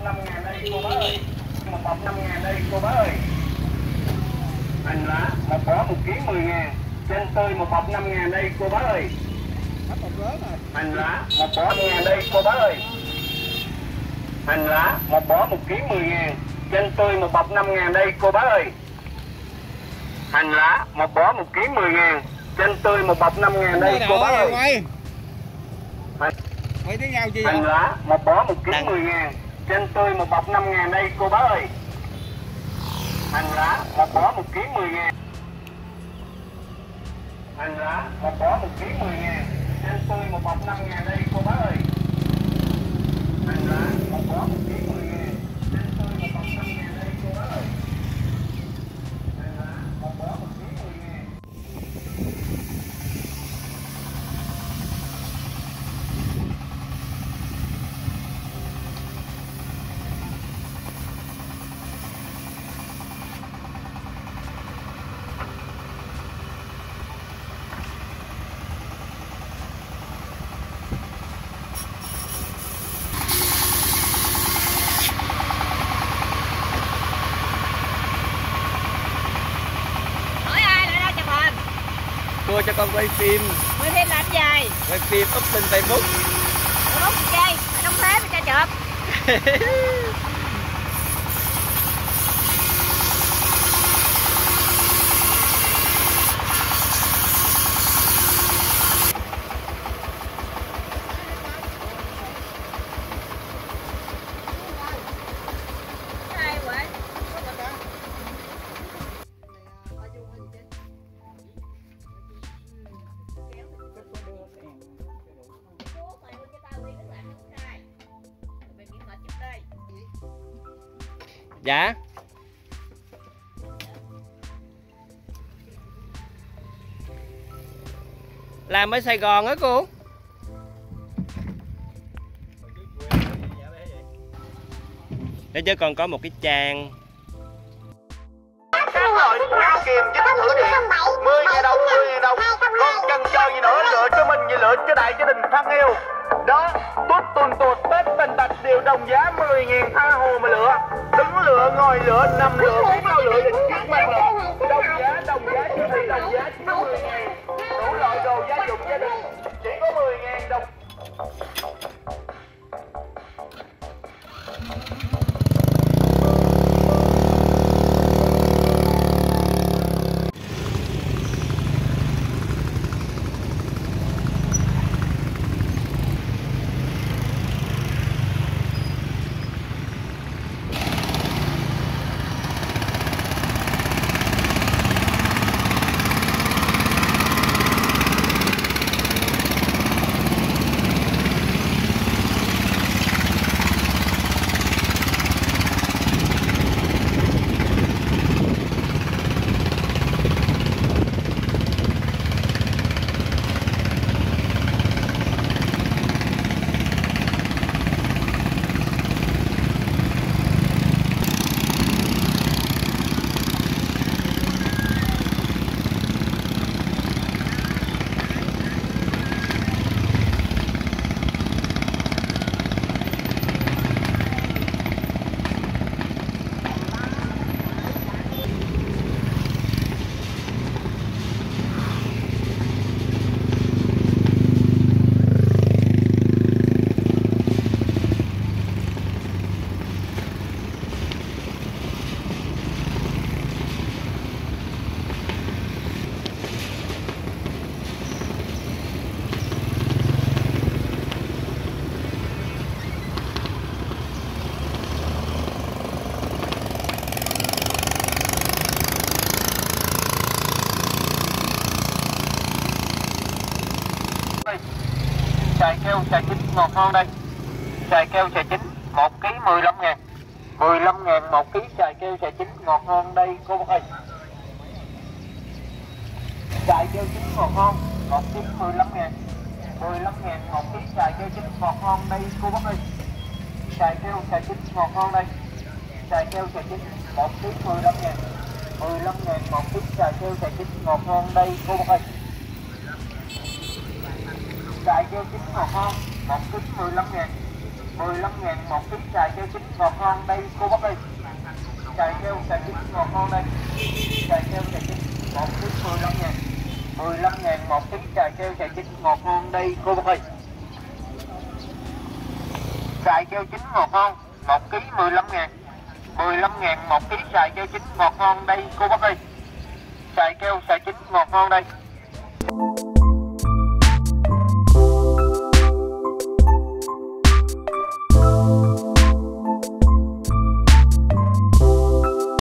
5.000 đây cô bác ơi. Một bọc 5.000 đây cô bác ơi. Hành lá một bó 1 kg 10.000. Chanh tươi một bọc 5.000 đây cô bác ơi. Hành lá một bó 5.000 đây cô bác ơi. Hành lá một bó 1 kg 10.000. Chanh tươi một bọc 5.000 đây cô bác ơi. Hành lá một bó 1 kg 10.000. Chanh tươi một bọc 5.000 đây cô bác ơi. Hành lá một bó 1 kg 10.000. Chanh tươi một bọc 5.000 đây cô bác ơi. Hành lá một bó 1 kg 10.000. Hành lá một bó 1 kg 10.000. Chanh tươi một bọc 5.000 đây cô bác ơi. Hành lá một bó 1 kg 10.000. Chanh tươi một bọc 5.000 đây cô bác ơi. Hành lá một bó 1 kg 10.000. Cô cho con quay phim. Quay phim làm gì? Quay phim up lên Facebook. Facebook gì chơi? Đóng thế mà cho chụp. Dạ. Làm ở Sài Gòn á cô. Để chứ còn có một cái trang. Các loại kìm chứ thử điện 10.000 đồng, 10.000 đồng. Con chần chờ gì nữa, lựa cho mình gì lựa cho đại gia đình thân yêu. Đó, tuốt Tết Tành Tạch đều đồng giá 10.000 tha hồ mà lựa. Đứng lựa, ngồi lựa, nằm lựa, biết đâu lựa định chiếc mang lựa. Đồng giá siêu thị đồng giá chỉ có 10.000. Đủ loại đồ gia dụng gia đình chỉ có 10.000 đồng. Chài keo chài chín ngọt ngon đây. Chài keo chài chín 1 kg 15.000. 15.000 1 kg chài keo chài chín ngọt ngon đây cô bác ơi. Chài keo chín ngọt ngon 1 kg 15.000. 15.000 1 kg chài keo chín ngọt ngon đây cô bác ơi. Chài keo chài chín ngọt ngon đây. Chài keo chài chín 1 kg 15.000. 15.000 1 kg chài keo chài chín ngọt ngon đây cô bác ơi. Chài keo chín ngọt ngon 1 kg 15.000. 15.000 một ký xài keo chín ngọt ngon đây cô bác ơi. Xài keo xài chín ngọt ngon đây. Xài keo xài chín một ký 15.000. 15.000 một ký xài keo xài chín ngọt ngon đây cô bác ơi. Xài keo chín ngọt ngon một ký 15.000. 15.000 một ký xài keo chín ngọt ngon đây cô bác ơi. Xài keo xài chín ngọt ngon đây.